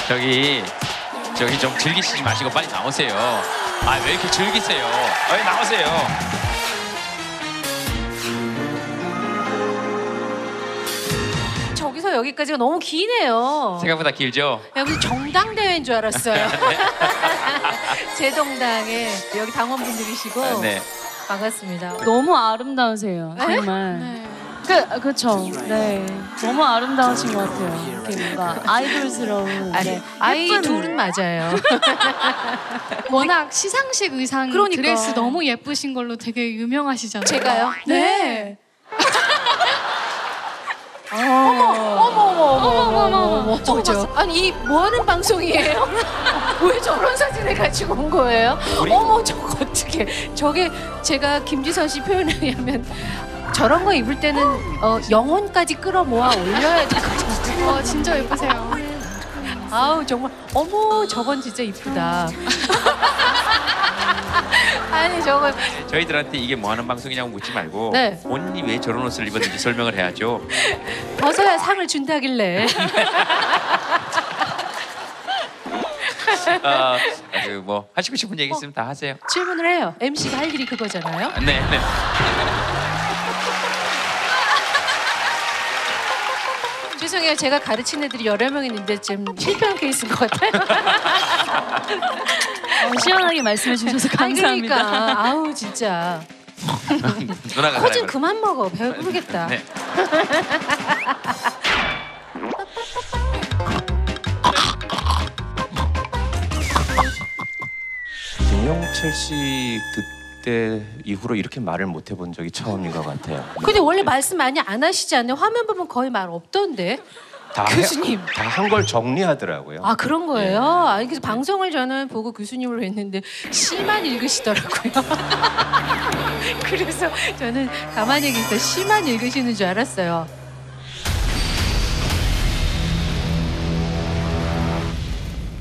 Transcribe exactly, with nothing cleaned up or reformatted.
저기 저기 좀 즐기시지 마시고 빨리 나오세요. 아 왜 이렇게 즐기세요? 빨리 나오세요. 저기서 여기까지가 너무 기네요. 생각보다 길죠? 여기 정당대회인 줄 알았어요. 제 동당에 여기 당원분들이시고 네. 반갑습니다. 너무 아름다우세요, 정말. 네. 그, 그쵸. 네. 너무 아름다우신 것 같아요. 이렇게 뭔가 아이돌스러운. 아니, 네. 아이 예쁜- 둘은 맞아요. 워낙 시상식 의상 그러니까. 드레스 너무 예쁘신 걸로 되게 유명하시잖아요. 제가요? 네. 어머, 어머, 어머, 어머, 어머, 어머, 어머. 저거 저, 아니, 이 뭐 하는 방송이에요? 왜 저런 사진을 가지고 온 거예요? 어머, 저거 어떻게. 저게 제가 김지선 씨 표현에 의하면 저런 거 입을 때는 어, 영혼까지 끌어모아 올려야 되거든요. 와 진짜 예쁘세요. 아우, 정말. 어머, 저건 진짜 이쁘다. 아니, 저건. 저희들한테 이게 뭐 하는 방송이냐고 묻지 말고 네. 본인이 왜 저런 옷을 입었는지 설명을 해야죠. 벗어야 상을 준다길래. 어, 그뭐 하시고 싶은 얘기 있으면 다 하세요. 질문을 해요. 엠씨가 할 일이 그거잖아요. 네, 네. 죄송해요. 제가 가르친 애들이 여러 명 있는데 지금 실패한 케이스인 것 같아요. 어, 시원하게 말씀해 주셔서 아니, 감사합니다. 그러니까. 아우, 진짜. 누나가 코좀 사랑을- 그만 먹어. 배부르겠다. 네. 김영철 씨 그때 이후로 이렇게 말을 못 해본 적이 처음인 것 같아요. 근데 원래 말씀 많이 안 하시지 않나요? 화면 보면 거의 말 없던데. 교수님. 다 한 걸 정리하더라고요. 아, 그런 거예요? 아니, 그래서 방송을 저는 보고 교수님으로 했는데 시만 읽으시더라고요. 그래서 저는 가만히 계시다 시만 읽으시는 줄 알았어요.